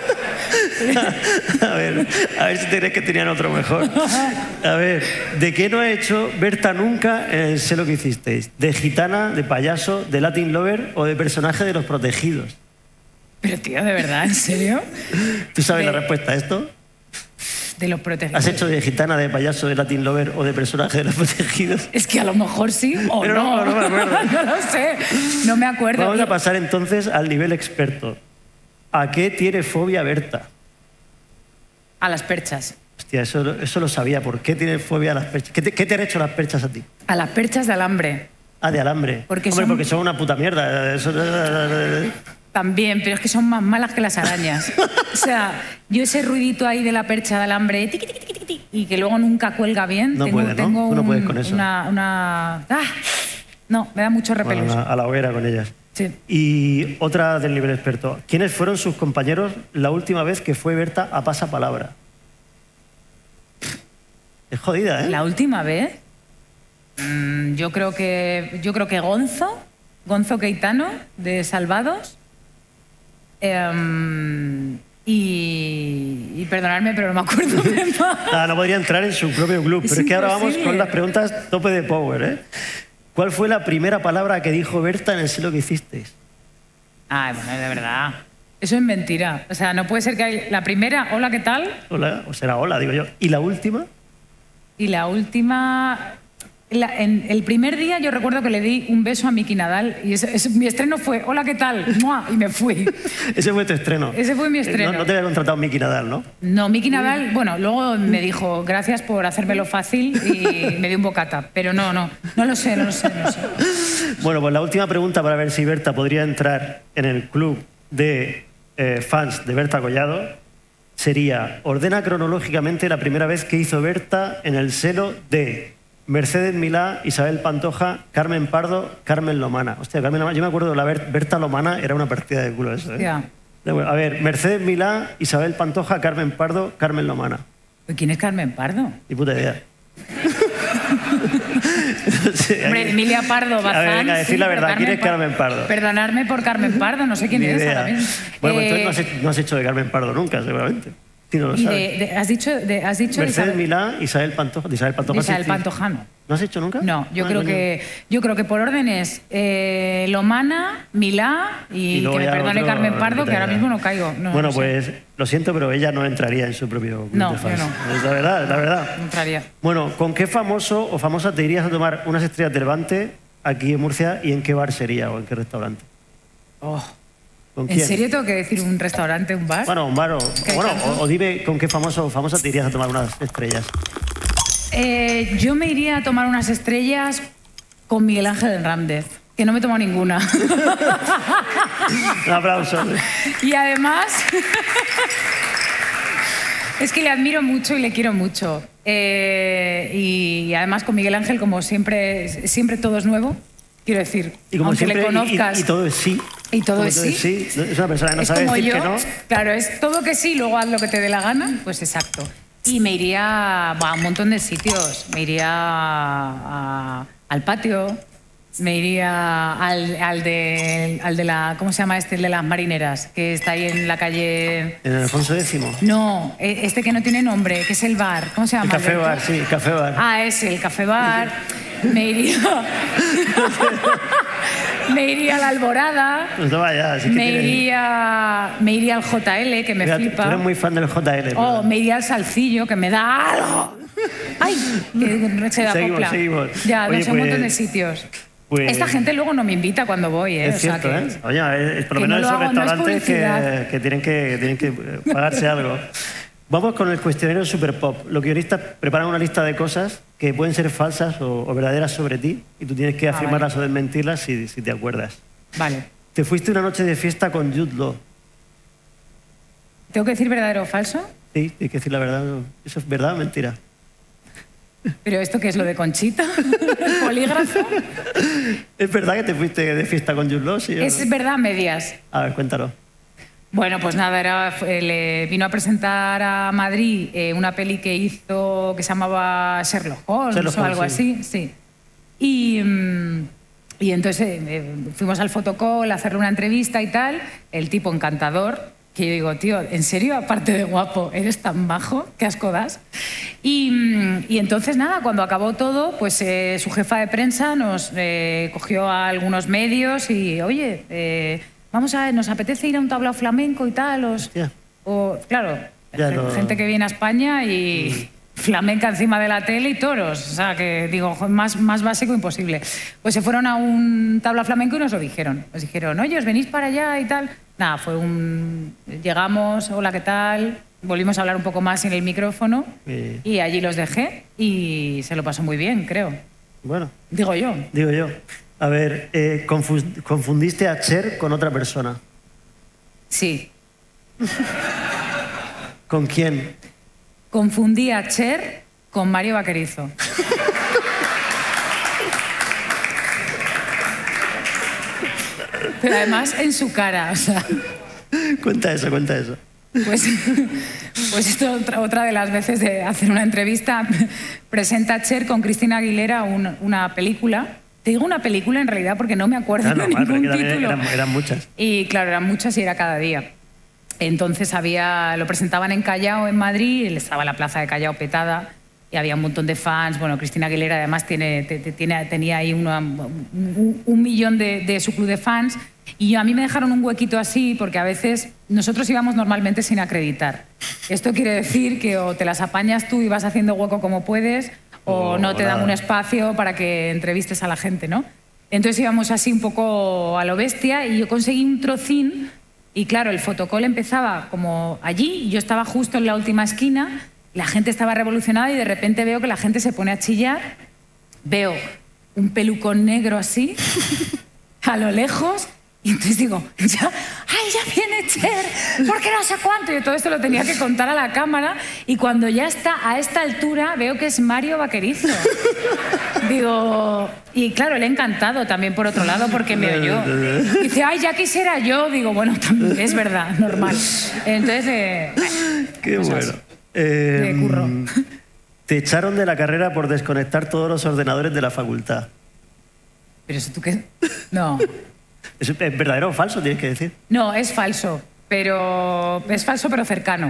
A ver si te crees que tenían otro mejor. A ver, ¿de qué no ha hecho Berta nunca en el Sé lo que hicisteis? ¿De gitana, de payaso, de Latin Lover o de personaje de Los Protegidos? Pero tío, ¿de verdad? ¿En serio? ¿Tú sabes la respuesta a esto? De Los Protegidos. ¿Has hecho de gitana, de payaso, de Latin Lover o de personaje de Los Protegidos? Es que a lo mejor sí o pero no. No me acuerdo. No lo sé. No me acuerdo. Vamos a pasar entonces al nivel experto. ¿A qué tiene fobia Berta? A las perchas. Hostia, eso lo sabía. ¿Por qué tienes fobia a las perchas? ¿Qué te han hecho las perchas a ti? A las perchas de alambre. Ah, de alambre. Porque son una puta mierda. También, pero es que son más malas que las arañas. O sea, yo ese ruidito ahí de la percha de alambre, tiqui, tiqui, tiqui, tiqui, y que luego nunca cuelga bien. No puedes, ¿no? Tú no puedes con eso. No, me da mucho repelús. Bueno, a la hoguera con ellas. Sí. Y otra del nivel experto. ¿Quiénes fueron sus compañeros la última vez que fue Berta a pasapalabra? Es jodida, ¿eh? ¿La última vez? Yo creo que Gonzo Queitano, de Salvados. Y perdonadme, pero no me acuerdo de más. No podría entrar en su propio club. Pero es que ahora vamos con las preguntas tope de power, ¿eh? ¿Cuál fue la primera palabra que dijo Berta en el Sé lo que hicisteis? Ay, bueno, de verdad. Eso es mentira. O sea, no puede ser que hay... La primera, hola, ¿qué tal? Hola, o será hola, digo yo. ¿Y la última? Y la última... En el primer día yo recuerdo que le di un beso a Miki Nadal y mi estreno fue hola, ¿qué tal? ¡Mua! Y me fui. Ese fue tu estreno. Ese fue mi estreno. No te había contratado Miki Nadal, ¿no? No, Miki Nadal, bueno, luego me dijo gracias por hacérmelo fácil y me dio un bocata. Pero no lo sé. Bueno, pues la última pregunta para ver si Berta podría entrar en el club de fans de Berta Collado sería: ordena cronológicamente la primera vez que hizo Berta en el seno de Mercedes Milá, Isabel Pantoja, Carmen Pardo, Carmen Lomana. Hostia, Carmen Lomana, yo me acuerdo de la Berta Lomana, era una partida de culo eso, ¿eh? Yeah. A ver, Mercedes Milá, Isabel Pantoja, Carmen Pardo, Carmen Lomana. ¿Quién es Carmen Pardo? Ni puta idea. Hombre, Emilia Pardo Bazán. A ver, venga, decir sí, la verdad, ¿quién es Carmen Pardo? Perdonadme por Carmen Pardo, no sé quién es ahora mismo. Bueno, pues entonces no has hecho de Carmen Pardo nunca, seguramente. Si no lo sabes. ¿Has dicho Mercedes Milá, Isabel Pantoja. De Isabel Pantojano. ¿No has hecho nunca? No, yo creo que por orden es Lomana, Milá y que me perdone Carmen Pardo, que ahora mismo no caigo. Bueno, pues lo siento, pero ella no entraría en su propio club de fans. No. Es la verdad. No entraría. Bueno, ¿con qué famoso o famosa te irías a tomar unas estrellas de Levante aquí en Murcia y en qué bar sería o en qué restaurante? ¿Con quién? ¿En serio tengo que decir un restaurante, un bar? Bueno, un bar o dime con qué famoso o famosa te irías a tomar unas estrellas. Yo me iría a tomar unas estrellas con Miguel Ángel Hernández, que no me tomo ninguna. Un aplauso. Y además, es que le admiro mucho y le quiero mucho. Y además con Miguel Ángel, como siempre todo es nuevo. Quiero decir, y como aunque siempre, le conozcas... Y todo es sí. Y todo es sí. Sí. Es una persona que no es sabe como decir yo, que no. Claro, es todo que sí, luego haz lo que te dé la gana. Pues exacto. Y me iría a un montón de sitios. Me iría al patio, me iría al de la... ¿Cómo se llama este? El de las marineras, que está ahí en la calle... ¿En Alfonso X? No, este que no tiene nombre, que es el bar. ¿Cómo se llama? El café bar, sí, el café bar. Ah, ese, el café bar. Me iría... me iría a la Alborada. Pues no vaya, así que me iría al JL, que me flipa. Tú eres muy fan del JL. Oh, me iría al Salcillo, que me da algo. ¡Ay! Que se da copla. Seguimos. Ya, Oye, no sé, un montón de sitios. Pues, esta gente luego no me invita cuando voy, ¿eh? Es cierto, o sea que, Oye, por lo menos no esos hago, restaurantes no que tienen que pagarse algo. Vamos con el cuestionario Super Pop. Los guionistas preparan una lista de cosas que pueden ser falsas o verdaderas sobre ti y tú tienes que afirmarlas o desmentirlas si te acuerdas. Vale. Te fuiste una noche de fiesta con Jude Law. ¿Tengo que decir verdadero o falso? Sí, tienes que decir la verdad. ¿Eso es verdad o mentira? ¿Pero esto qué es lo de Conchita? ¿El polígrafo? ¿Es verdad que te fuiste de fiesta con Jude Law? ¿Sí, es verdad, medias. A ver, cuéntalo. Bueno, pues nada, le vino a presentar a Madrid una peli que hizo que se llamaba Sherlock Holmes o algo así, sí. Y entonces fuimos al fotocall a hacerle una entrevista y tal, el tipo encantador, que yo digo, tío, ¿en serio? Aparte de guapo, ¿eres tan bajo? ¿Qué asco das? Y entonces nada, cuando acabó todo, pues su jefa de prensa nos cogió a algunos medios y, oye... nos apetece ir a un tablao flamenco y tal. Claro, gente que viene a España y flamenca encima de la tele y toros. O sea, que digo, más básico imposible. Pues se fueron a un tablao flamenco y nos lo dijeron. Nos dijeron, oye, os venís para allá y tal. Nada, llegamos, hola, ¿qué tal? Volvimos a hablar un poco más en el micrófono y allí los dejé y se lo pasó muy bien, creo. Bueno. Digo yo. A ver, ¿confundiste a Cher con otra persona? Sí. ¿Con quién? Confundí a Cher con Mario Vaquerizo. Pero además en su cara, o sea... Cuenta eso. Pues esto otra de las veces de hacer una entrevista, presenta a Cher con Cristina Aguilera una película. Te digo una película en realidad porque no me acuerdo de ningún título. Eran muchas. Y claro, eran muchas y era cada día. Entonces lo presentaban en Callao, en Madrid, y estaba la plaza de Callao petada y había un montón de fans. Bueno, Cristina Aguilera además tenía ahí 1 millón de su club de fans. Y a mí me dejaron un huequito así porque a veces nosotros íbamos normalmente sin acreditar. Esto quiere decir que o te las apañas tú y vas haciendo hueco como puedes o no te dan un espacio para que entrevistes a la gente, ¿no? Entonces íbamos así un poco a lo bestia y yo conseguí un trocín y claro, el fotocall empezaba como allí y yo estaba justo en la última esquina, la gente estaba revolucionada y de repente veo que la gente se pone a chillar, veo un pelucón negro así, a lo lejos... Y entonces digo, ya viene Cher, ¿por qué no sé cuánto? Y todo esto lo tenía que contar a la cámara y cuando ya está a esta altura veo que es Mario Vaquerizo. Digo, y claro, le he encantado también por otro lado porque me oyó. Dice, ya quisiera yo. Digo, bueno, también es verdad, normal. Entonces, qué bueno. Me curro. Te echaron de la carrera por desconectar todos los ordenadores de la facultad. ¿Pero eso tú qué? No... ¿Es verdadero o falso, tienes que decir? No, es falso, pero cercano.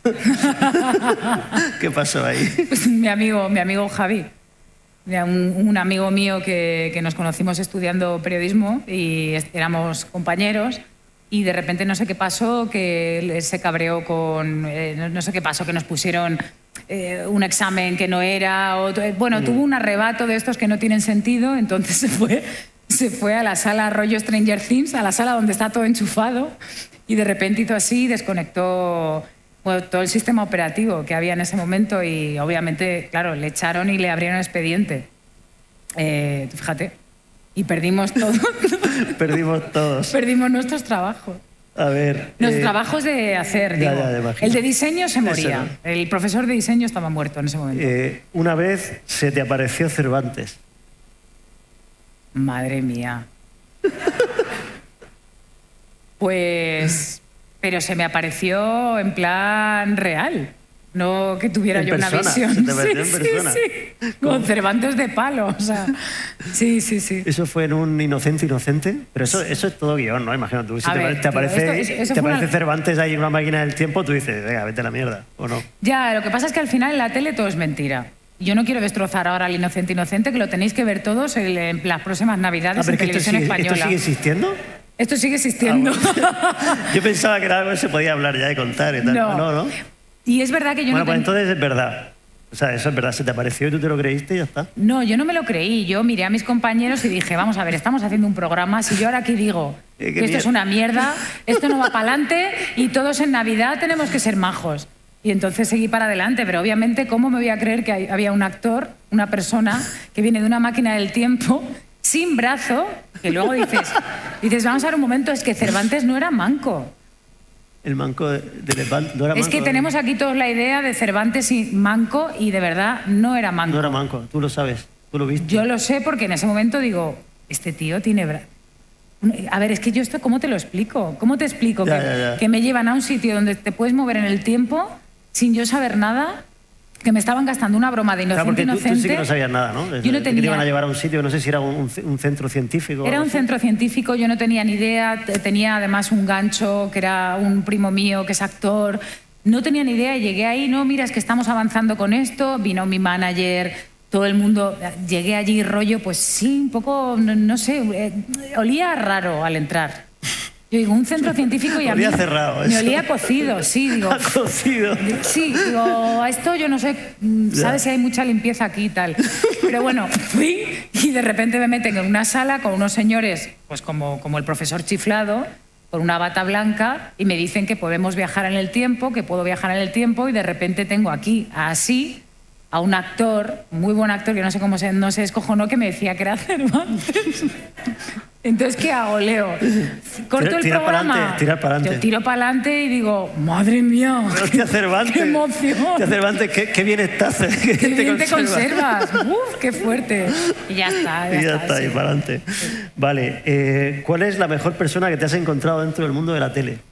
¿Qué pasó ahí? Pues mi amigo Javi, un amigo mío que nos conocimos estudiando periodismo y éramos compañeros y de repente no sé qué pasó, que se cabreó con... no sé qué pasó, que nos pusieron un examen que no era... Bueno, tuvo un arrebato de estos que no tienen sentido, entonces se fue a la sala rollo Stranger Things, a la sala donde está todo enchufado y de repente hizo así, desconectó Bueno, todo el sistema operativo que había en ese momento y obviamente, claro, le echaron y le abrieron expediente. Fíjate. Y perdimos todo. Perdimos todos. Perdimos nuestros trabajos. A ver... Los trabajos de hacer, digo. imagino. El de diseño se moría. No. El profesor de diseño estaba muerto en ese momento. Una vez se te apareció Cervantes. Madre mía. Pues... Pero se me apareció en plan real. No que tuviera yo una visión. Se te apareció en persona. Sí. Con Cervantes de palo. O sea, sí. ¿Eso fue en un Inocente Inocente? Pero eso es todo guión, ¿no? Imagino tú. Si te aparece Cervantes ahí en una máquina del tiempo, tú dices, venga, vete a la mierda, ¿o no? Ya, lo que pasa es que al final en la tele todo es mentira. Yo no quiero destrozar ahora al Inocente Inocente, que lo tenéis que ver todos en las próximas Navidades en Televisión Española. ¿Esto sigue existiendo? Esto sigue existiendo. Bueno. Yo pensaba que era algo que se podía hablar ya y contar y tal. No. Y es verdad que yo Bueno, pues entonces es verdad. O sea, eso es verdad. Se te apareció y tú te lo creíste y ya está. No, yo no me lo creí. Yo miré a mis compañeros y dije, vamos a ver, estamos haciendo un programa. Si yo ahora aquí digo que esto es una mierda, esto no va para adelante y todos en Navidad tenemos que ser majos. Y entonces seguí para adelante. Pero obviamente, ¿cómo me voy a creer que había un actor, una persona que viene de una máquina del tiempo sin brazo, que luego dices, vamos a ver un momento, es que Cervantes no era manco. El manco de Lepanto no era manco. Es que tenemos aquí todos la idea de Cervantes y manco y de verdad no era manco. No era manco, tú lo sabes, tú lo viste. Yo lo sé porque en ese momento digo, este tío tiene brazo. A ver, es que yo esto, ¿cómo te lo explico? ¿Cómo te explico que me llevan a un sitio donde te puedes mover en el tiempo sin yo saber nada? Que me estaban gastando una broma de Inocente Inocente. Tú sí que no sabías nada, ¿no? Yo no tenía... Que te iban a llevar a un sitio, no sé si era un centro científico. Era un centro científico, yo no tenía ni idea. Tenía además un gancho que era un primo mío que es actor. No tenía ni idea y llegué ahí, no, mira, es que estamos avanzando con esto. Vino mi manager, todo el mundo. Llegué allí rollo, pues sí, un poco, no sé, olía raro al entrar. Yo digo, un centro científico y a mí olía cerrado, me olía cocido, sí, digo. ¿A cocido? Sí, digo, a esto yo no sé, ¿sabes si hay mucha limpieza aquí y tal? Pero bueno, fui y de repente me meten en una sala con unos señores, pues como el profesor chiflado, con una bata blanca y me dicen que podemos viajar en el tiempo, que puedo viajar en el tiempo y de repente tengo aquí así a un actor, muy buen actor, que no sé cómo no se descojonó, que me decía que era Cervantes. Entonces, ¿qué hago, Leo? ¿Corto el programa? Tira para adelante. Yo tiro para adelante y digo, madre mía, hostia, Cervantes, qué emoción. Hostia, Cervantes, qué bien estás. Qué bien te conservas. Uf, qué fuerte. Y ya está. Y ya está, sí. Y para adelante. Vale, ¿cuál es la mejor persona que te has encontrado dentro del mundo de la tele?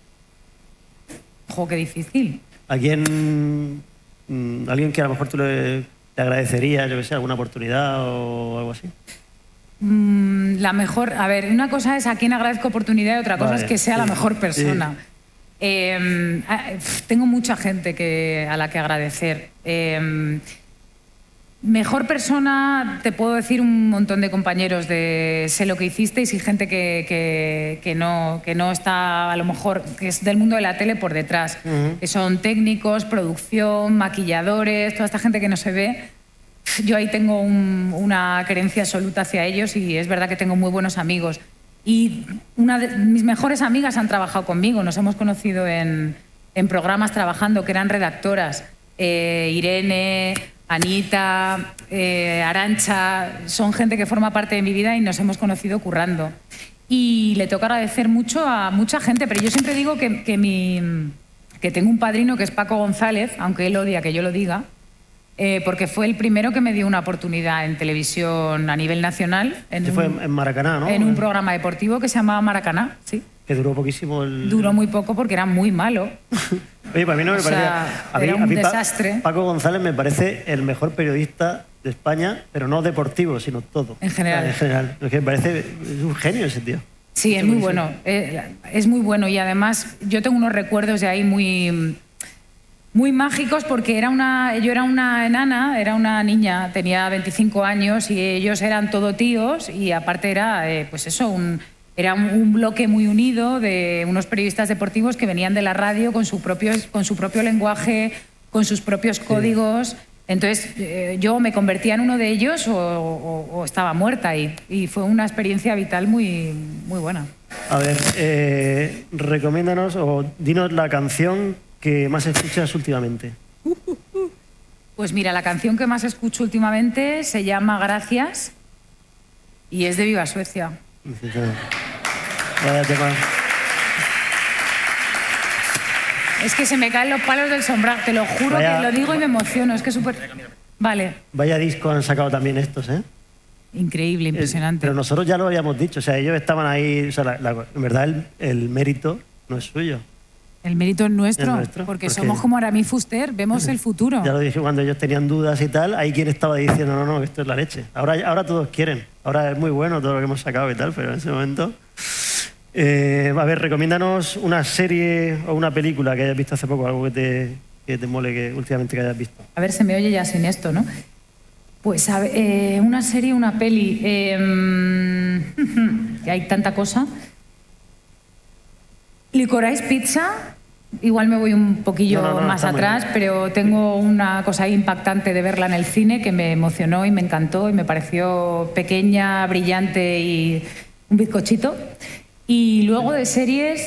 Jo, qué difícil. Alguien que a lo mejor tú le agradecerías, yo que sé, alguna oportunidad o algo así. La mejor, a ver, una cosa es a quién agradezco oportunidad y otra cosa es que sea la mejor persona. Sí. Tengo mucha gente a la que agradecer. Mejor persona, te puedo decir un montón de compañeros de sé lo que hicisteis y gente que no está, a lo mejor, que es del mundo de la tele por detrás. Que son técnicos, producción, maquilladores, toda esta gente que no se ve. Yo ahí tengo una querencia absoluta hacia ellos y es verdad que tengo muy buenos amigos. Y mis mejores amigas han trabajado conmigo, nos hemos conocido en programas trabajando, que eran redactoras. Irene, Anita, Arantxa, son gente que forma parte de mi vida y nos hemos conocido currando. Y le toca agradecer mucho a mucha gente, pero yo siempre digo que tengo un padrino que es Paco González, aunque él odia que yo lo diga, porque fue el primero que me dio una oportunidad en televisión a nivel nacional. Fue en Maracaná, ¿no? En un programa deportivo que se llamaba Maracaná, sí. Que duró poquísimo Duró muy poco porque era muy malo. Oye, para mí no me parecía... Era un desastre. Paco González me parece el mejor periodista de España, pero no deportivo, sino todo. En general. En general. Es que me parece... Es un genio ese tío. Sí, es muy bueno. Es muy bueno y además yo tengo unos recuerdos de ahí muy mágicos porque yo era una enana, era una niña, tenía 25 años y ellos eran todo tíos y aparte era, pues eso, era un bloque muy unido de unos periodistas deportivos que venían de la radio con su propio lenguaje, con sus propios códigos. Entonces yo me convertía en uno de ellos o estaba muerta y fue una experiencia vital muy, muy buena. A ver, recomiéndanos o dinos la canción que más escuchas últimamente? Pues mira, la canción que más escucho últimamente se llama Gracias y es de Viva Suecia. Vaya tema. Es que se me caen los palos del sombrajo, te lo juro, que lo digo y me emociono, es que es súper... Vale. Vaya disco han sacado también estos, ¿eh? Increíble, impresionante. Pero nosotros ya lo habíamos dicho, o sea, ellos estaban ahí, o sea, en verdad el mérito no es suyo. El mérito es nuestro, porque somos como Aramis Fuster, vemos el futuro. Ya lo dije cuando ellos tenían dudas y tal, hay quien estaba diciendo, no, esto es la leche. Ahora todos quieren, ahora es muy bueno todo lo que hemos sacado y tal, pero en ese momento... a ver, recomiéndanos una serie o una película que hayas visto hace poco, algo que te mole que últimamente que hayas visto. A ver, se me oye ya sin esto, ¿no? Pues a ver, una serie, una peli... que hay tanta cosa... Licorice Pizza, igual me voy un poquillo más atrás, pero tengo una cosa impactante de verla en el cine que me emocionó y me encantó y me pareció pequeña, brillante y un bizcochito. Y luego de series,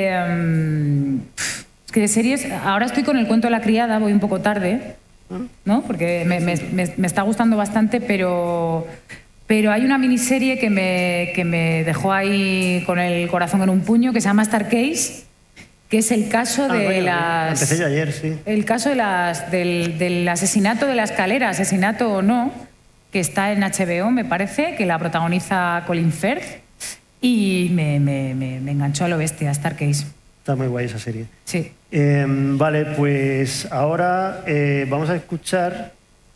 es que de series, ahora estoy con El cuento de la criada, voy un poco tarde, ¿no? Porque me está gustando bastante, pero hay una miniserie que me dejó ahí con el corazón en un puño, que se llama Star Case, que es el caso de las... Empecé yo ayer, sí. El caso del asesinato de la escalera, asesinato o no, que está en HBO, me parece, que la protagoniza Colin Firth, y me enganchó a lo bestia, Star Case. Está muy guay esa serie. Sí. Vale, pues ahora vamos a escuchar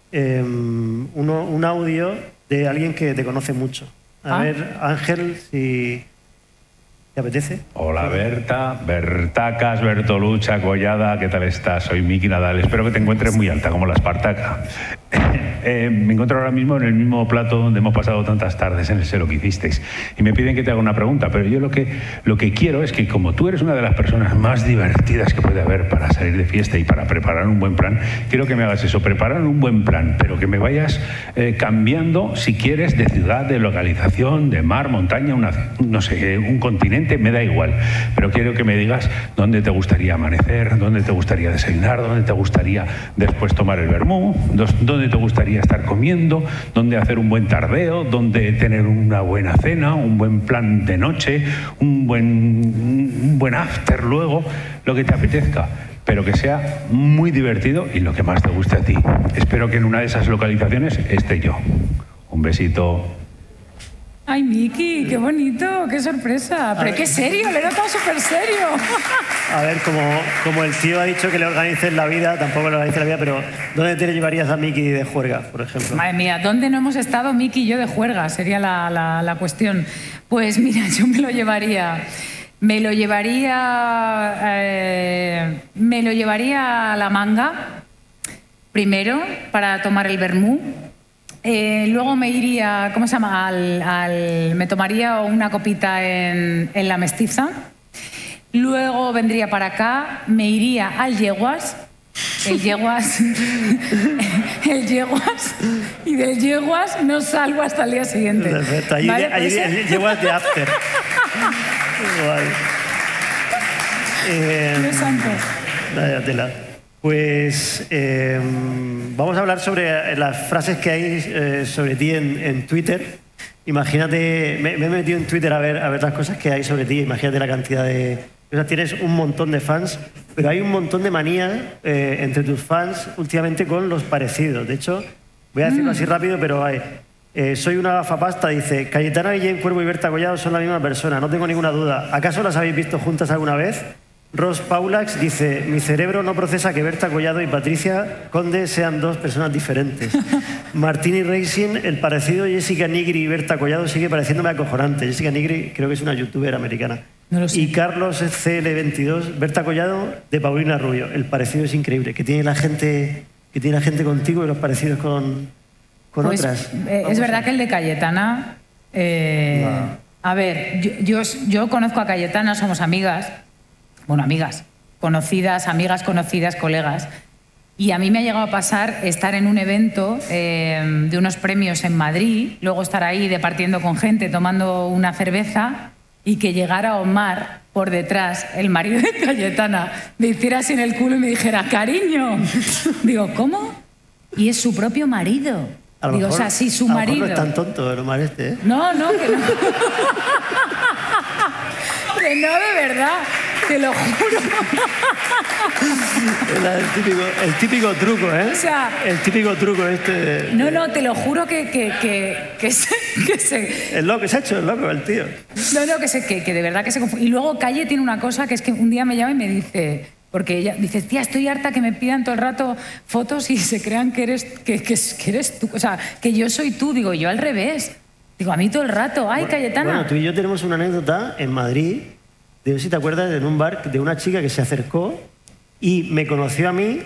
un audio de alguien que te conoce mucho. A ver, Ángel, si te apetece. Hola Berta, Bertacas, Bertolucha, Collada, ¿qué tal estás? Soy Miki Nadal, espero que te encuentres muy alta como la Espartaca. Me encuentro ahora mismo en el mismo plato donde hemos pasado tantas tardes en el Sé lo que hicisteis y me piden que te haga una pregunta, pero yo lo que quiero es que, como tú eres una de las personas más divertidas que puede haber para salir de fiesta y para preparar un buen plan, quiero que me hagas eso, preparar un buen plan, pero que me vayas cambiando, si quieres, de ciudad, de localización, de mar, montaña, no sé, un continente, me da igual, pero quiero que me digas dónde te gustaría amanecer, dónde te gustaría desayunar, dónde te gustaría después tomar el vermú, dónde te gustaría estar comiendo, dónde hacer un buen tardeo, dónde tener una buena cena, un buen plan de noche, un buen after luego, lo que te apetezca, pero que sea muy divertido y lo que más te guste a ti. Espero que en una de esas localizaciones esté yo. Un besito. Ay, Miki, qué bonito, qué sorpresa. Pero qué serio, le he notado súper serio. A ver, como el tío ha dicho que le organices la vida, tampoco le organices la vida, pero ¿dónde te llevarías a Miki de juerga, por ejemplo? Madre mía, ¿dónde no hemos estado Miki y yo de juerga? Sería la cuestión. Pues mira, yo me lo llevaría a La Manga, primero, para tomar el vermú. Luego me iría, ¿cómo se llama? Me tomaría una copita en La Mestiza. Luego vendría para acá, me iría al Yeguas. El Yeguas. Y del Yeguas no salgo hasta el día siguiente. Perfecto. Allí Yeguas de after. Dios santo. Vaya tela. Pues vamos a hablar sobre las frases que hay sobre ti en Twitter. Imagínate, me he metido en Twitter a ver las cosas que hay sobre ti. Imagínate la cantidad de... O sea, tienes un montón de fans, pero hay un montón de manía entre tus fans últimamente con los parecidos. De hecho, voy a decirlo así rápido, pero hay... soy una gafapasta, dice, Cayetana Guillén Cuervo y Berta Collado son la misma persona, no tengo ninguna duda. ¿Acaso las habéis visto juntas alguna vez? Ross Paulax dice, mi cerebro no procesa que Berta Collado y Patricia Conde sean dos personas diferentes. Martini Racing, el parecido Jessica Nigri y Berta Collado sigue pareciéndome acojonante. Jessica Nigri creo que es una youtuber americana. No lo sé. Y Carlos CL22, Berta Collado de Paulina Rubio. El parecido es increíble. ¿Qué tiene la gente contigo y los parecidos con pues, otras? Es verdad que el de Cayetana... A ver, yo conozco a Cayetana, somos amigas. Bueno, amigas conocidas, colegas. Y a mí me ha llegado a pasar estar en un evento de unos premios en Madrid, luego estar ahí departiendo con gente, tomando una cerveza, y que llegara Omar por detrás, el marido de Cayetana, me hiciera así en el culo y me dijera, cariño. Digo, ¿cómo? Y es su propio marido. Digo, mejor, o sea, sí, su marido. No es tan tonto el Omar este, ¿eh? No, que no. Que no, de verdad. Te lo juro. El típico truco, ¿eh? O sea, el típico truco este. No, te lo juro que se... El loco, se ha hecho el loco, el tío. No, que de verdad que se confunde. Y luego Calle tiene una cosa que es que un día me llama y me dice... Porque ella dice, tía, estoy harta que me pidan todo el rato fotos y se crean que eres tú. O sea, que yo soy tú. Digo, yo al revés. Digo, a mí todo el rato. Ay, Cayetana. Bueno, tú y yo tenemos una anécdota en Madrid, de si te acuerdas, en un bar, de una chica que se acercó y me conoció a mí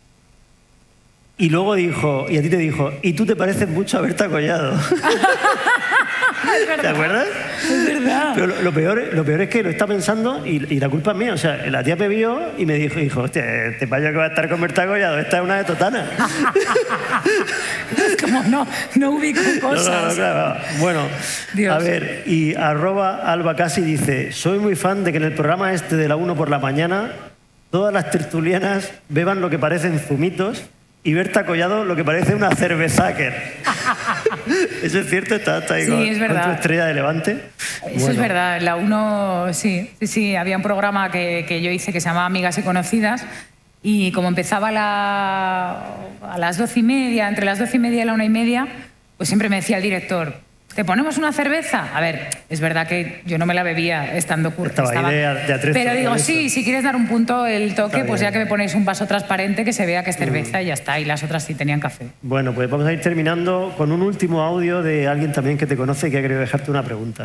y luego dijo, y a ti te dijo, y tú te pareces mucho a Berta Collado. ¿Te acuerdas? Es verdad. Pero lo peor es que lo está pensando y la culpa es mía. O sea, la tía me vio y me dijo, hostia, este payo que va a estar con Berta Collado, esta es una de Totana. Es como no ubico cosas. No, claro. Bueno, Dios. A ver, y @albacasi dice, soy muy fan de que en el programa este de la 1 por la mañana todas las tertulianas beban lo que parecen zumitos y Berta Collado lo que parece una cervezáquer. ¿Eso es cierto? ¿Está ahí sí, es verdad. con tu estrella de Levante? Eso es verdad. En la 1, sí. Había un programa que yo hice que se llamaba Amigas y Conocidas y como empezaba a las 12:30, entre las 12:30 y la 1:30, pues siempre me decía el director, ¿te ponemos una cerveza? A ver, es verdad que yo no me la bebía estando curta. Estaba ahí de atrezo, pero digo, sí, si quieres dar un punto el toque, pues ya que me ponéis un vaso transparente que se vea que es cerveza y ya está. Y las otras sí tenían café. Bueno, pues vamos a ir terminando con un último audio de alguien también que te conoce y que ha querido dejarte una pregunta.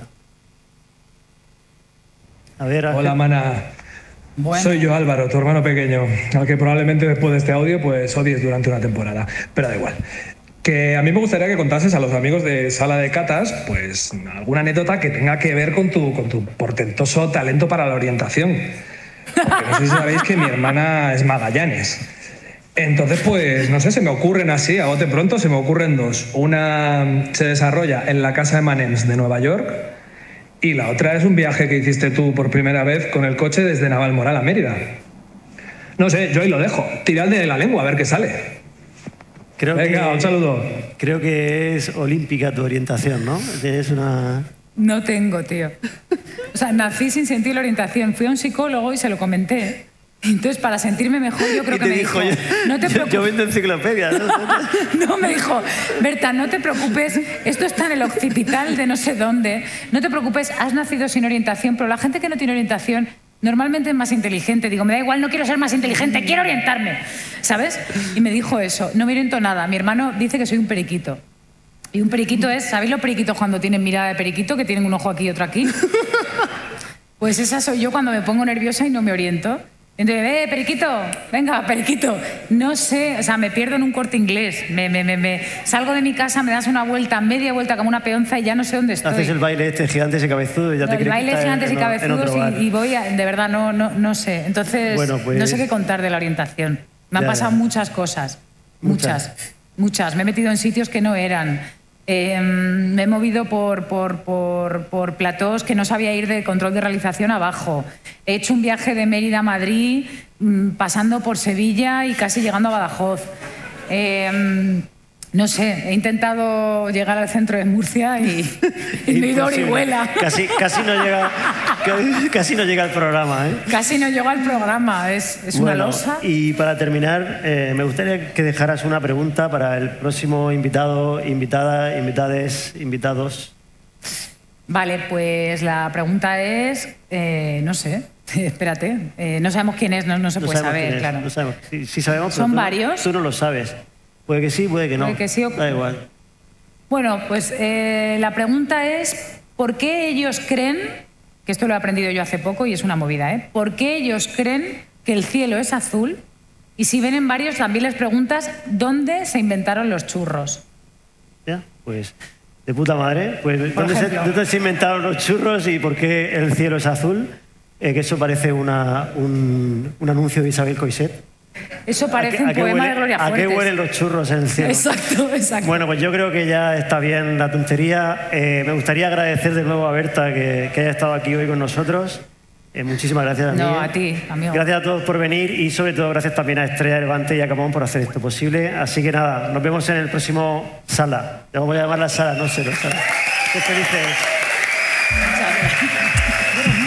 A ver, Ángel. Hola, mana. Bueno. Soy yo, Álvaro, tu hermano pequeño, al que probablemente después de este audio pues odies durante una temporada, pero da igual. Que a mí me gustaría que contases a los amigos de Sala de Catas pues alguna anécdota que tenga que ver con tu portentoso talento para la orientación. Porque no sé si sabéis que mi hermana es Magallanes. Entonces, pues, no sé, se me ocurren así, a bote pronto, se me ocurren dos. Una se desarrolla en la casa de Manems de Nueva York y la otra es un viaje que hiciste tú por primera vez con el coche desde Navalmoral a Mérida. No sé, yo ahí lo dejo. Tirad de la lengua a ver qué sale. Venga, un saludo. Creo que es olímpica tu orientación, ¿no? Tienes una... No tengo, tío. O sea, nací sin sentir la orientación. Fui a un psicólogo y se lo comenté. Entonces, para sentirme mejor, yo creo que me dijo... No te preocupes. Yo vendo enciclopedias. No, me dijo, Berta, no te preocupes, esto está en el occipital de no sé dónde. No te preocupes, has nacido sin orientación, pero la gente que no tiene orientación... Normalmente es más inteligente. Digo, me da igual, no quiero ser más inteligente, quiero orientarme. ¿Sabes? Y me dijo eso. No me oriento nada. Mi hermano dice que soy un periquito. Y un periquito es... ¿Sabéis los periquitos cuando tienen mirada de periquito, que tienen un ojo aquí y otro aquí? Pues esa soy yo cuando me pongo nerviosa y no me oriento. Entonces, periquito, venga, periquito. No sé, o sea, me pierdo en un Corte Inglés. Salgo de mi casa, me das una vuelta, media vuelta como una peonza y ya no sé dónde estoy. Haces el baile este gigantes y cabezudos y ya te crees que el baile gigantes y cabezudos y voy a, de verdad, no sé. Entonces, bueno, pues, no sé qué contar de la orientación. Me han pasado muchas cosas. Muchas. Me he metido en sitios que no eran. Me he movido por platós que no sabía ir de control de realización abajo. He hecho un viaje de Mérida a Madrid, pasando por Sevilla y casi llegando a Badajoz. No sé, he intentado llegar al centro de Murcia y no he ido a Orihuela. Casi no llega al programa, ¿eh? Casi no llega al programa, es una losa. Y para terminar, me gustaría que dejaras una pregunta para el próximo invitado, invitada, invitados. Vale, pues la pregunta es, no sé, espérate, no sabemos quién es, no se puede saber, claro. No sabemos. Sí sabemos, ¿Son pero varios? Tú no lo sabes. Puede que sí, puede que no. Puede que sí da igual. Bueno, pues la pregunta es, ¿por qué ellos creen, que esto lo he aprendido yo hace poco y es una movida, ¿por qué ellos creen que el cielo es azul? Y si ven en varios, también les preguntas dónde se inventaron los churros. Ya, pues de puta madre. Pues ¿dónde se inventaron los churros y por qué el cielo es azul? Que eso parece un anuncio de Isabel Coixet. Eso parece un poema de Gloria Fuertes. ¿A qué huelen los churros en el cielo? Exacto. Bueno, pues yo creo que ya está bien la tontería. Me gustaría agradecer de nuevo a Berta que haya estado aquí hoy con nosotros. Muchísimas gracias, Miguel. No, a ti, amigo. Gracias a todos por venir y sobre todo gracias también a Estrella de Levante y a Camón por hacer esto posible. Así que nada, nos vemos en el próximo Sala. Ya voy a llamarla Sala, no sé, no Sala. Qué felices. Muchas gracias.